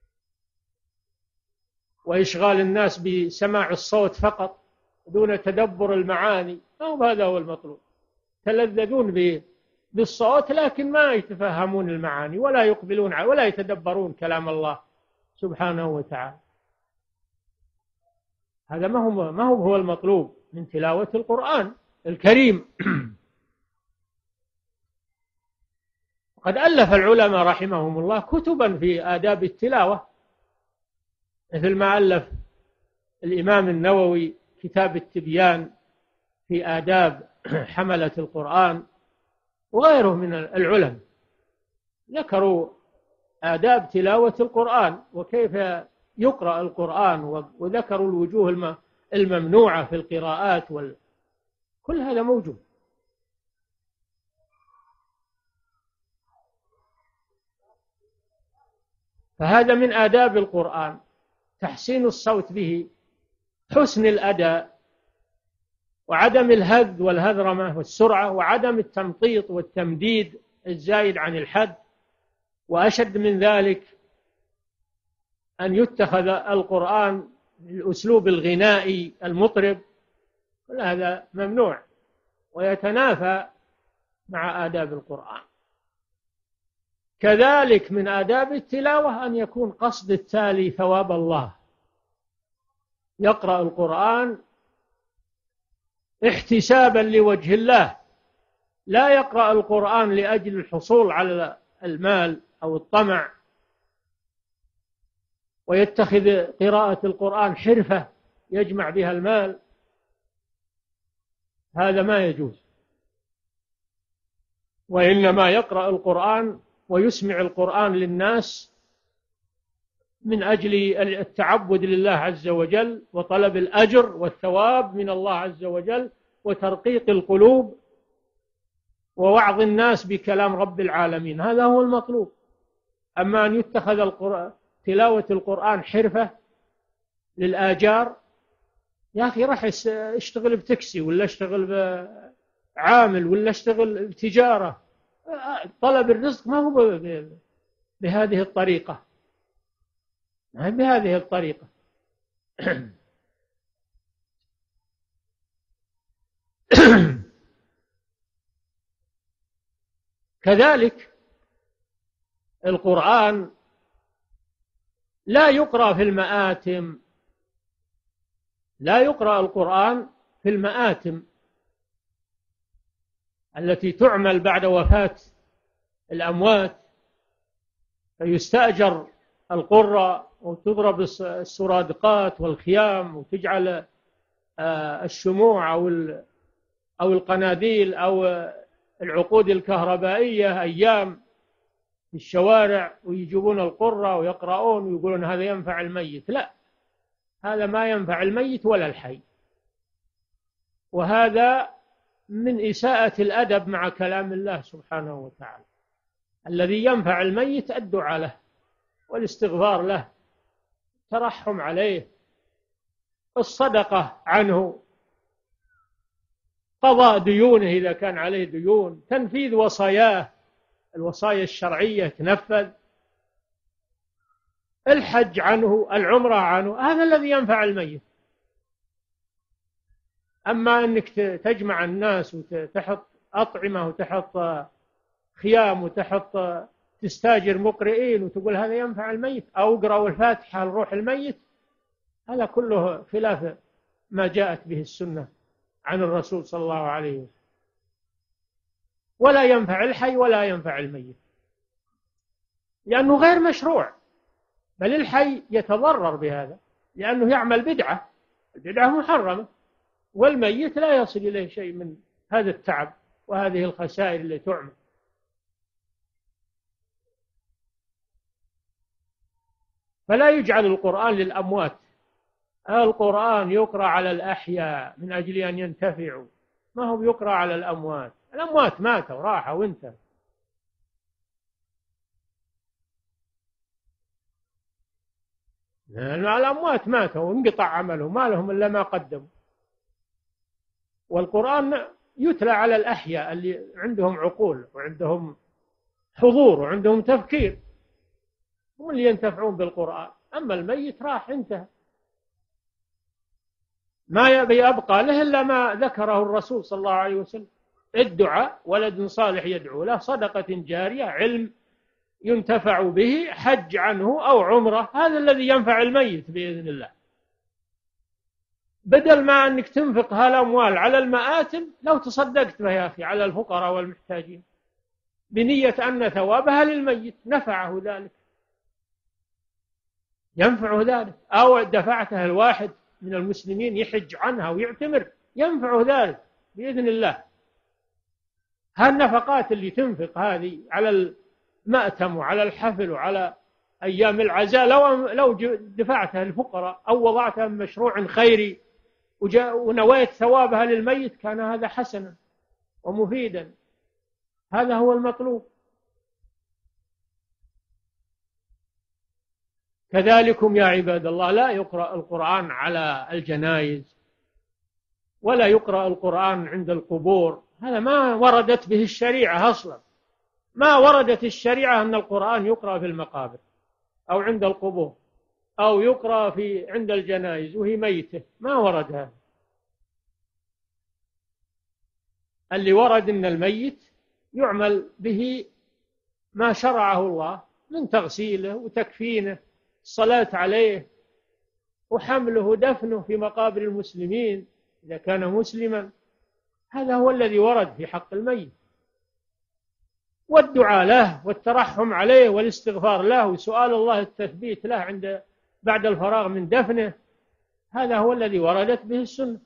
وإشغال الناس بسماع الصوت فقط دون تدبر المعاني، ما هو هذا هو المطلوب. تلذذون بالصوت لكن ما يتفهمون المعاني ولا يقبلون ولا يتدبرون كلام الله سبحانه وتعالى. هذا ما هو المطلوب من تلاوة القرآن الكريم. قد ألف العلماء رحمهم الله كتبا في آداب التلاوة، مثل ما ألف الإمام النووي كتاب التبيان في آداب حملة القرآن، وغيره من العلماء ذكروا آداب تلاوة القرآن وكيف يقرأ القرآن، وذكروا الوجوه الممنوعة في القراءات كل هذا موجود. فهذا من آداب القرآن، تحسين الصوت به، حسن الأداء، وعدم الهذ والهذرمة والسرعة، وعدم التمطيط والتمديد الزايد عن الحد. وأشد من ذلك أن يتخذ القرآن الأسلوب الغنائي المطرب، كل هذا ممنوع ويتنافى مع آداب القرآن. كذلك من آداب التلاوة أن يكون قصد التالي ثواب الله، يقرأ القرآن احتسابا لوجه الله، لا يقرأ القرآن لأجل الحصول على المال أو الطمع، ويتخذ قراءة القرآن حرفة يجمع بها المال، هذا ما يجوز. وإنما يقرأ القرآن ويسمع القرآن للناس من أجل التعبد لله عز وجل وطلب الأجر والثواب من الله عز وجل وترقيق القلوب ووعظ الناس بكلام رب العالمين، هذا هو المطلوب. أما أن يتخذ تلاوة القرآن حرفة للآجار، يا أخي راح اشتغل بتكسي ولا اشتغل بعامل ولا اشتغل بتجارة. طلب الرزق ما هو بهذه الطريقة، ما هي بهذه الطريقة. كذلك القرآن لا يقرأ في المآتم، لا يقرأ القرآن في المآتم التي تعمل بعد وفاة الأموات، فيستأجر القراء وتضرب السرادقات والخيام وتجعل الشموع أو القناديل أو العقود الكهربائية أيام في الشوارع، ويجيبون القراء ويقرؤون ويقولون هذا ينفع الميت. لا، هذا ما ينفع الميت ولا الحي، وهذا من إساءة الأدب مع كلام الله سبحانه وتعالى. الذي ينفع الميت الدعاء له والاستغفار له، الترحم عليه، الصدقة عنه، قضاء ديونه إذا كان عليه ديون، تنفيذ وصاياه، الوصايا الشرعية تنفذ، الحج عنه، العمرة عنه، هذا الذي ينفع الميت. أما أنك تجمع الناس وتحط أطعمة وتحط خيام وتحط تستاجر مقرئين وتقول هذا ينفع الميت، أو اقرأوا الفاتحة لروح الميت، هذا كله خلاف ما جاءت به السنة عن الرسول صلى الله عليه وسلم. ولا ينفع الحي ولا ينفع الميت، لأنه غير مشروع، بل الحي يتضرر بهذا لأنه يعمل بدعة، البدعة محرمة، والميت لا يصل إليه شيء من هذا التعب وهذه الخسائر التي تعمل. فلا يجعل القرآن للأموات، القرآن يقرأ على الأحياء من أجل أن ينتفعوا، ما هو يقرأ على الأموات. الأموات ماتوا راحوا وانتهوا. لأن الأموات ماتوا وانقطع عملهم، ما لهم إلا ما قدموا. والقرآن يتلى على الأحياء اللي عندهم عقول وعندهم حضور وعندهم تفكير، هم اللي ينتفعون بالقرآن. أما الميت راح انتهى، ما يبقى له إلا ما ذكره الرسول صلى الله عليه وسلم: الدعاء، ولد صالح يدعو له، صدقة جارية، علم ينتفع به، حج عنه أو عمرة، هذا الذي ينفع الميت بإذن الله. بدل ما أنك تنفق هالأموال على المآتم، لو تصدقت بها يا أخي على الفقراء والمحتاجين بنية أن ثوابها للميت نفعه ذلك، ينفع ذلك. أو دفعتها الواحد من المسلمين يحج عنها ويعتمر، ينفع ذلك بإذن الله. هالنفقات اللي تنفق هذه على المأتم وعلى الحفل وعلى أيام العزاء، لو دفعتها للفقراء أو وضعتها من مشروع خيري ونويت ثوابها للميت، كان هذا حسنا ومفيدا. هذا هو المطلوب. كذلكم يا عباد الله لا يقرأ القرآن على الجنائز، ولا يقرأ القرآن عند القبور، هذا ما وردت به الشريعة أصلا. ما وردت الشريعة أن القرآن يقرأ في المقابر أو عند القبور أو يقرأ عند الجنائز وهي ميتة، ما ورد هذا. اللي ورد أن الميت يعمل به ما شرعه الله من تغسيله وتكفينه، الصلاة عليه وحمله ودفنه في مقابر المسلمين إذا كان مسلما، هذا هو الذي ورد في حق الميت. والدعاء له والترحم عليه والاستغفار له وسؤال الله التثبيت له بعد الفراغ من دفنه، هذا هو الذي وردت به السنة.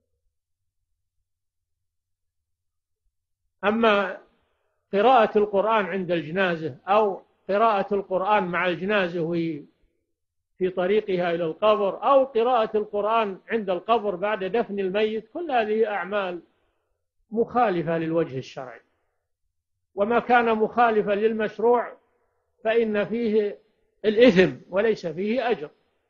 أما قراءة القرآن عند الجنازة أو قراءة القرآن مع الجنازة في طريقها إلى القبر، أو قراءة القرآن عند القبر بعد دفن الميت، كل هذه أعمال مخالفة للوجه الشرعي. وما كان مخالفا للمشروع فإن فيه الإثم وليس فيه أجر،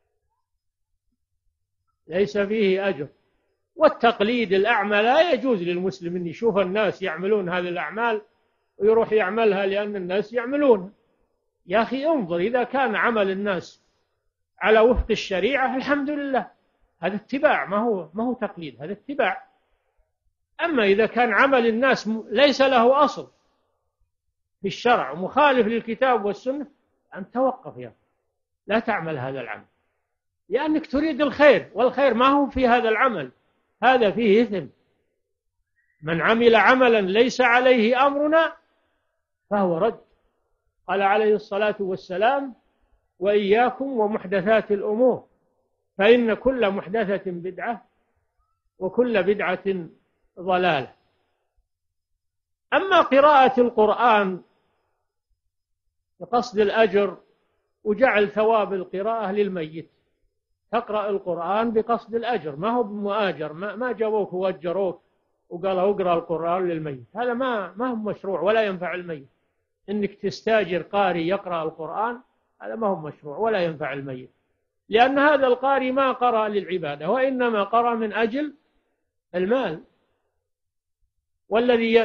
ليس فيه أجر. والتقليد الأعمى لا يجوز للمسلم أن يشوف الناس يعملون هذه الأعمال ويروح يعملها لأن الناس يعملونها. يا أخي انظر، إذا كان عمل الناس على وفق الشريعة الحمد لله، هذا اتباع، ما هو تقليد، هذا اتباع. أما إذا كان عمل الناس ليس له أصل في الشرع ومخالف للكتاب والسنة، أن توقف يا أخي، لا تعمل هذا العمل، لأنك تريد الخير، والخير ما هو في هذا العمل، هذا فيه إثم. من عمل عملا ليس عليه أمرنا فهو رد. قال عليه الصلاة والسلام: وإياكم ومحدثات الأمور فإن كل محدثة بدعة وكل بدعة ضلالة. أما قراءة القرآن بقصد الأجر وجعل ثواب القراءة للميت، تقرأ القرآن بقصد الأجر، ما هو بمؤاجر، ما جابوك ووجروك وقالوا اقرأ القرآن للميت، هذا ما هو مشروع ولا ينفع الميت. إنك تستاجر قارئ يقرأ القرآن هذا ما هو مشروع ولا ينفع الميت، لأن هذا القارئ ما قرأ للعبادة وإنما قرأ من أجل المال. والذي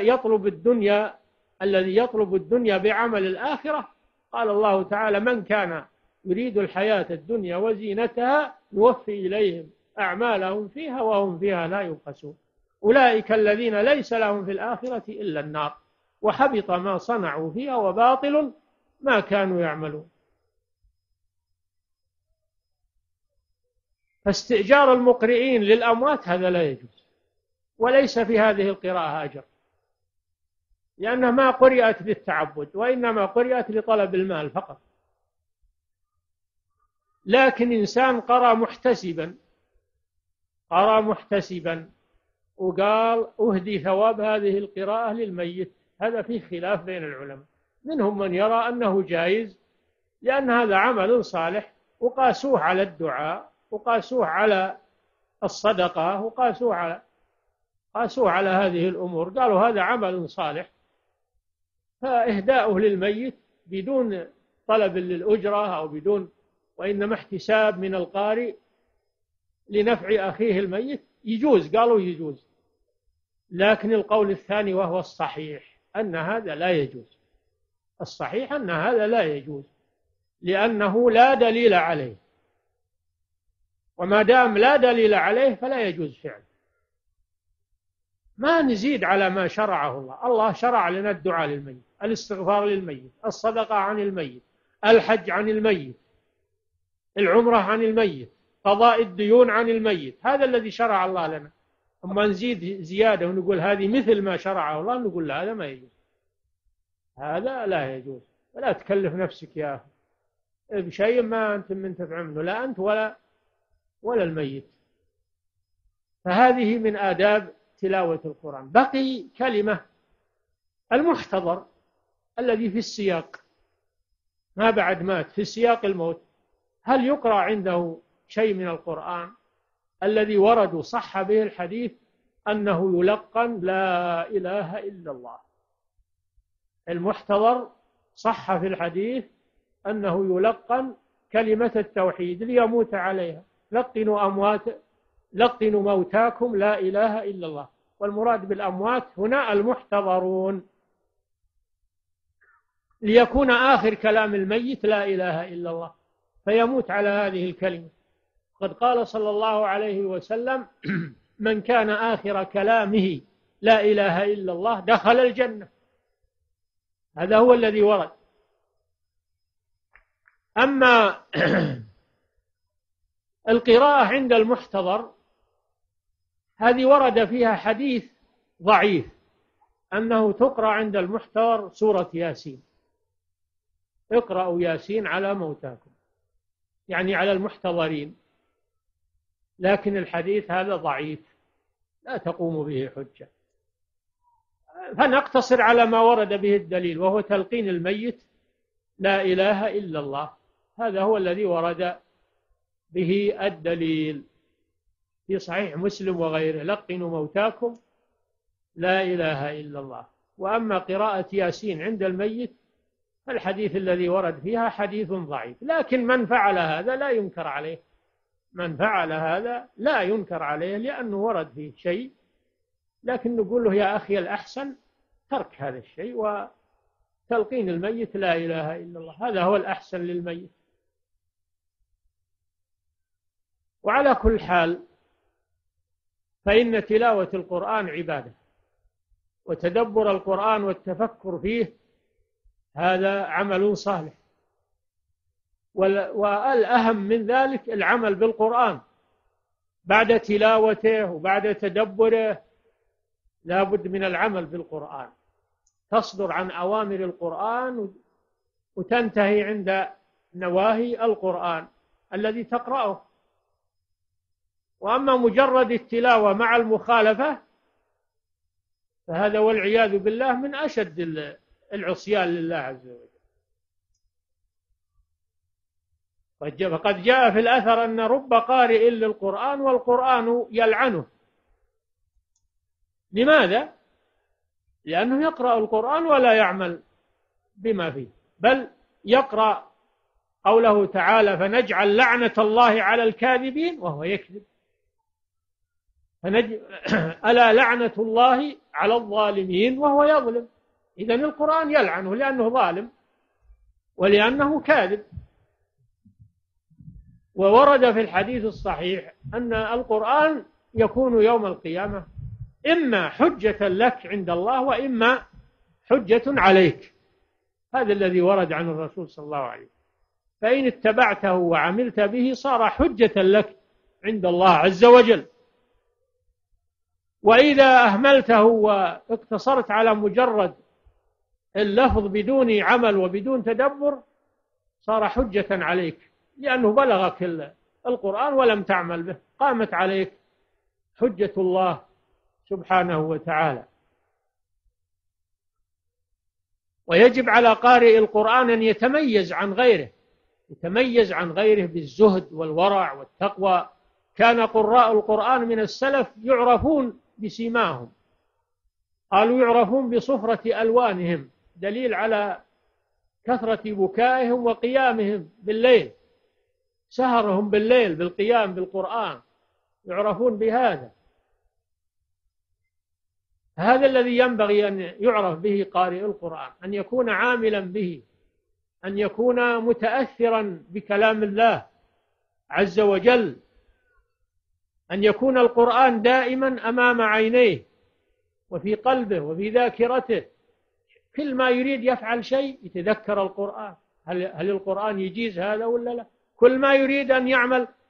يطلب الدنيا بعمل الآخرة، قال الله تعالى: من كان يريد الحياة الدنيا وزينتها نوفي إليهم أعمالهم فيها وهم فيها لا يبخسون، أولئك الذين ليس لهم في الآخرة إلا النار وحبط ما صنعوا فيها وباطل ما كانوا يعملون. فاستئجار المقرئين للأموات هذا لا يجوز، وليس في هذه القراءة أجر، لأنها ما قرأت للتعبد وإنما قرأت لطلب المال فقط. لكن إنسان قرأ محتسبا وقال أهدي ثواب هذه القراءة للميت، هذا فيه خلاف بين العلماء. منهم من يرى أنه جائز لأن هذا عمل صالح، وقاسوه على الدعاء وقاسوه على الصدقة وقاسوه على هذه الأمور، قالوا هذا عمل صالح، فإهداؤه للميت بدون طلب للأجرة أو بدون، وإنما احتساب من القارئ لنفع أخيه الميت يجوز، قالوا يجوز. لكن القول الثاني وهو الصحيح أن هذا لا يجوز، الصحيح أن هذا لا يجوز لأنه لا دليل عليه، وما دام لا دليل عليه فلا يجوز فعله. ما نزيد على ما شرعه الله. الله شرع لنا الدعاء للميت، الاستغفار للميت، الصدقة عن الميت، الحج عن الميت، العمرة عن الميت، قضاء الديون عن الميت، هذا الذي شرع الله لنا. أما نزيد زيادة ونقول هذه مثل ما شرعه الله، نقول لا، هذا ما يجوز، هذا لا يجوز. ولا تكلف نفسك يا أخي بشيء ما أنت منتفع منه، لا أنت ولا الميت. فهذه من آداب تلاوة القرآن. بقي كلمة المحتضر الذي في السياق، ما بعد مات، في سياق الموت، هل يقرأ عنده شيء من القرآن؟ الذي ورد صح به الحديث أنه يلقن لا إله إلا الله. المحتضر صح في الحديث أنه يلقن كلمة التوحيد ليموت عليها: لقنوا موتاكم لا إله إلا الله. والمراد بالأموات هنا المحتضرون، ليكون آخر كلام الميت لا إله إلا الله، فيموت على هذه الكلمة. قد قال صلى الله عليه وسلم: من كان آخر كلامه لا إله إلا الله دخل الجنة. هذا هو الذي ورد. أما القراءة عند المحتضر هذه ورد فيها حديث ضعيف أنه تقرأ عند المحتضر سورة ياسين: اقرأوا ياسين على موتاكم، يعني على المحتضرين. لكن الحديث هذا ضعيف لا تقوم به حجة، فنقتصر على ما ورد به الدليل، وهو تلقين الميت لا إله إلا الله. هذا هو الذي ورد به الدليل في صحيح مسلم وغيره: لقنوا موتاكم لا إله إلا الله. وأما قراءة ياسين عند الميت الحديث الذي ورد فيها حديث ضعيف، لكن من فعل هذا لا ينكر عليه، من فعل هذا لا ينكر عليه لأنه ورد فيه شيء، لكن نقول له يا أخي الأحسن ترك هذا الشيء وتلقين الميت لا إله إلا الله، هذا هو الأحسن للميت. وعلى كل حال فإن تلاوة القرآن عبادة، وتدبر القرآن والتفكر فيه هذا عمل صالح، والأهم من ذلك العمل بالقرآن بعد تلاوته وبعد تدبره. لا بد من العمل بالقرآن، تصدر عن أوامر القرآن وتنتهي عند نواهي القرآن الذي تقرأه. وأما مجرد التلاوة مع المخالفة فهذا والعياذ بالله من أشد العصيان لله عز وجل. فقد جاء في الأثر أن رب قارئ للقرآن والقرآن يلعنه. لماذا؟ لأنه يقرأ القرآن ولا يعمل بما فيه، بل يقرأ قوله تعالى: فنجعل لعنة الله على الكاذبين وهو يكذب. ألا لعنة الله على الظالمين وهو يظلم. إذن القرآن يلعنه لأنه ظالم ولأنه كاذب. وورد في الحديث الصحيح أن القرآن يكون يوم القيامة إما حجة لك عند الله وإما حجة عليك. هذا الذي ورد عن الرسول صلى الله عليه وسلم. فإن اتبعته وعملت به صار حجة لك عند الله عز وجل، وإذا أهملته واقتصرت على مجرد اللفظ بدون عمل وبدون تدبر صار حجة عليك، لأنه بلغك القرآن ولم تعمل به، قامت عليك حجة الله سبحانه وتعالى. ويجب على قارئ القرآن أن يتميز عن غيره، يتميز عن غيره بالزهد والورع والتقوى. كان قراء القرآن من السلف يعرفون بسيماهم، قالوا يعرفون بصفرة ألوانهم، دليل على كثرة بكائهم وقيامهم بالليل، سهرهم بالليل بالقيام بالقرآن، يعرفون بهذا. هذا الذي ينبغي أن يعرف به قارئ القرآن، أن يكون عاملا به، أن يكون متأثرا بكلام الله عز وجل، أن يكون القرآن دائما أمام عينيه وفي قلبه وفي ذاكرته. كل ما يريد يفعل شيء يتذكر القرآن، هل القرآن يجيز هذا ولا لا؟ كل ما يريد أن يعمل